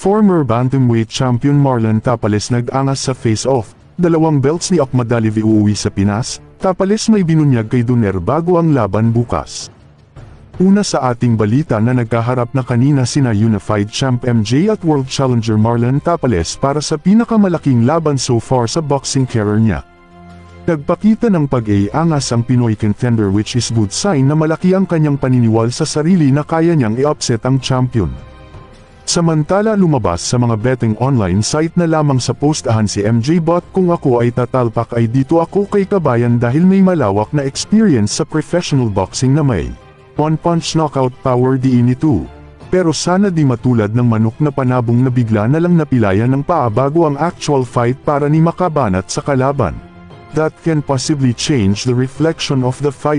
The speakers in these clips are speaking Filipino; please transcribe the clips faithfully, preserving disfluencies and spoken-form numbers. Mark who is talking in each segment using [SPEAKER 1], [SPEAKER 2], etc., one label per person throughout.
[SPEAKER 1] Former bantamweight champion Marlon Tapales nag-angas sa face-off. Dalawang belts ni Akmadaliv uuwi sa Pinas. Tapales may binunyag kay Doner bago ang laban bukas. Una sa ating balita na nagkaharap na kanina sina Unified Champ M J at World Challenger Marlon Tapales para sa pinakamalaking laban so far sa boxing career niya. Nagpakita ng pag-iangas ang Pinoy contender, which is good sign na malaki ang kanyang paniniwal sa sarili na kaya niyang i-upset ang champion. Samantala lumabas sa mga betting online site na lamang sa postahan si M J Bot, kung ako ay tatalpak ay dito ako kay kabayan dahil may malawak na experience sa professional boxing na may one-punch knockout power din ito. Pero sana di matulad ng manok na panabong na bigla na lang napilayan ng paa bago ang actual fight para ni makabanat sa kalaban. That can possibly change the reflection of the fight.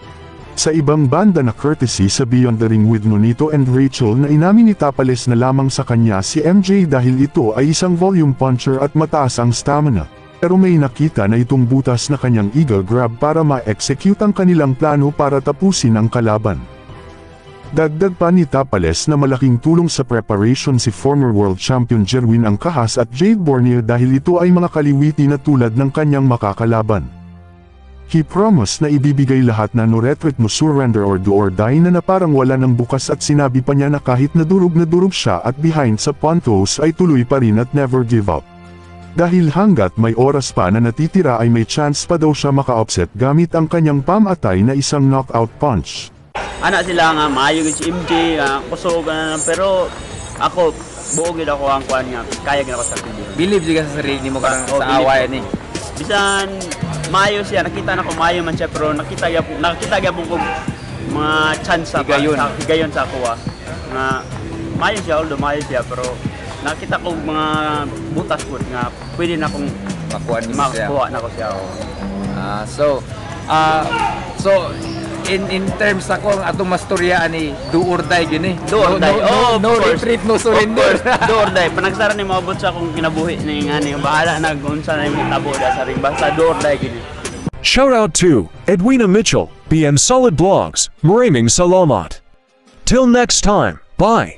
[SPEAKER 1] Sa ibang banda na courtesy sa Beyond the Ring with Nonito and Rachel na inamin ni Tapales na lamang sa kanya si M J dahil ito ay isang volume puncher at mataas ang stamina. Pero may nakita na itong butas na kanyang eagle grab para ma-execute ang kanilang plano para tapusin ang kalaban. Dagdag pa ni Tapales na malaking tulong sa preparation si former world champion Jerwin Angkahas at Jade Bornier dahil ito ay mga kaliwiti na tulad ng kanyang makakalaban. He promised na ibibigay lahat na no retreat, no surrender or do or die na na parang wala ng bukas, at sinabi pa niya na kahit na durog na durog siya at behind sa pontos ay tuloy pa rin at never give up. Dahil hanggat may oras pa na natitira ay may chance pa daw siya maka-upset gamit ang kanyang pamatay na isang knockout punch.
[SPEAKER 2] Anak sila nga, maayo si M J, uh, kusog na, pero ako, buogin ako ang kuhan nga, kaya gina ko sa sarili.
[SPEAKER 3] Believe ka sa sarili mo ka
[SPEAKER 2] oh,
[SPEAKER 3] sa awayan eh.
[SPEAKER 2] Bisan, maayo siya, nakita na ko maayo man siya, pero nakita niya po, nakita niya po kong mga chance sa
[SPEAKER 3] higayon
[SPEAKER 2] sa, higayon sa kuha. Na, maayo siya, although maayo siya, pero nakita ko mga butas po nga, pwede na akong
[SPEAKER 3] makuha
[SPEAKER 2] makakuha na ko siya.
[SPEAKER 3] Uh, so, uh, so, in in terms sa kung atong mastoryaan ni do or die gini.
[SPEAKER 2] Do or die.
[SPEAKER 3] No, no, no, no retreat, no surrender.
[SPEAKER 2] Do or die. Panagsara ni maabot sa akong kinabuhi ni ngani, bahala na kung unsa na imong tabo da sa ring, basta do or die gini.
[SPEAKER 4] Shout out to Edwina Mitchell, B M Solid Blogs. Maraming salamat. Till next time. Bye.